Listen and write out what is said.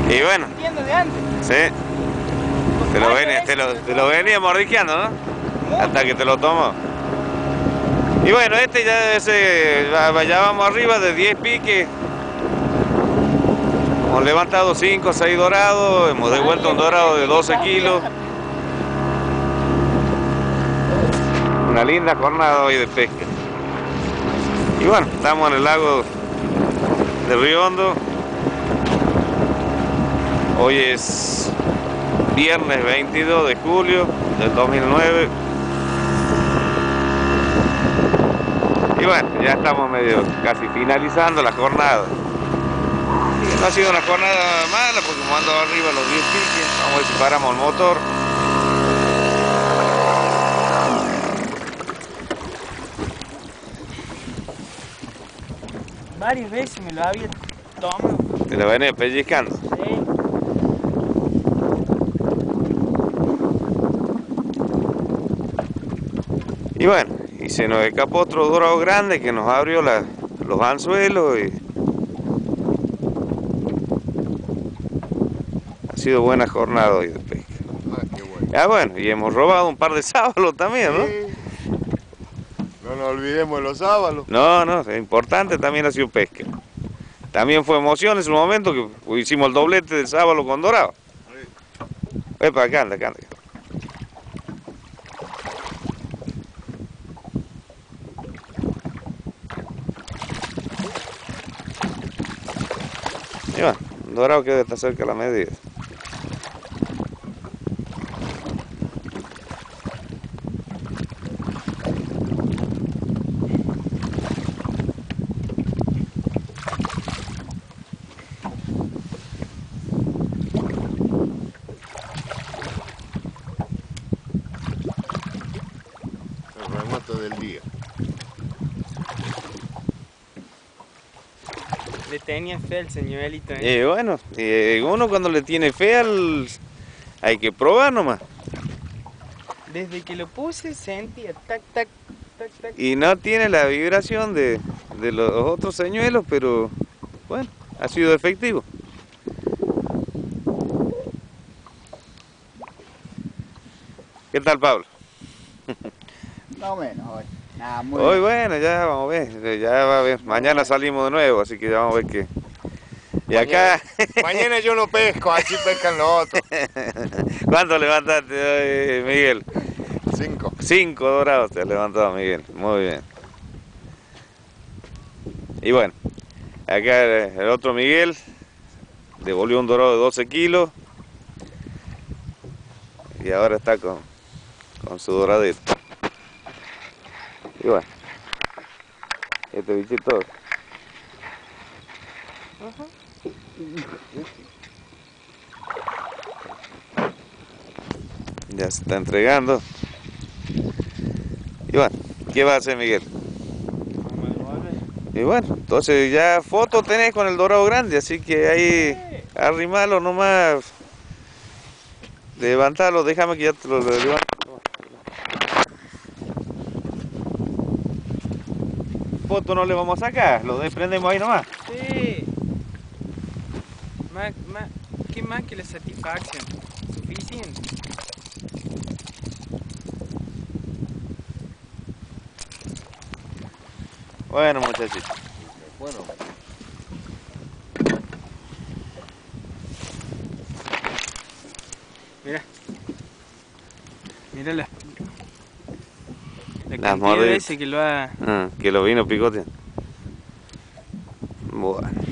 Y bueno, de antes. sí, te lo venía mordisqueando, ¿no? Hasta que te lo tomó. Y bueno, este ya vamos arriba de 10 piques. Hemos levantado 5 o 6 dorados, hemos devuelto un dorado de 12 kilos. Una linda jornada hoy de pesca. Y bueno, estamos en el lago de Río Hondo. Hoy es viernes 22 de julio del 2009. Y bueno, ya estamos medio casi finalizando la jornada. Y no ha sido una jornada mala porque como ando arriba los 10 piques, vamos a ver si paramos el motor. Varias veces me lo había tomado. Te lo venía pellizcando. Sí. Y bueno, y se nos escapó otro dorado grande que nos abrió los anzuelos y ha sido buena jornada hoy de pesca. Ah, qué bueno. Ah, bueno, y hemos robado un par de sábalos también, ¿no? Sí. No nos olvidemos de los sábalos. No, es importante, también ha sido pesca. También fue emoción en su momento que hicimos el doblete del sábalo con dorado. Epa, acá anda. Y bueno, un dorado que debe estar cerca de la medida. El remate del día. Le tenía fe al señuelito. Y bueno, uno cuando le tiene fe hay que probar nomás. Desde que lo puse sentía tac, tac, tac, tac. Y no tiene la vibración de los otros señuelos, pero bueno, ha sido efectivo. ¿Qué tal, Pablo? Más o menos hoy. Nada, muy Hoy bien. bueno, ya vamos a ver, ya va a ver. Mañana salimos de nuevo, así que ya vamos a ver qué. Y acá, Mañana yo no pesco, así pescan los otros. ¿cuánto levantaste hoy, Miguel? 5. 5 dorados te has levantado, Miguel. Muy bien. Y bueno, acá el otro Miguel devolvió un dorado de 12 kilos. Y ahora está con su doradito. Y bueno, este bichito ya se está entregando. Y bueno, ¿qué va a hacer, Miguel? Y bueno, entonces ya foto tenés con el dorado grande, así que ahí arrimalo nomás, levantalo, déjame que ya te lo levanto. Foto no le vamos a sacar, lo desprendemos ahí nomás. Sí. ¿Qué más que la satisfacción? Suficiente. Bueno, muchachitos. Bueno, Mira la Las cantidad mordidas. de ese que lo ha... Que lo vino picoteando. Bueno.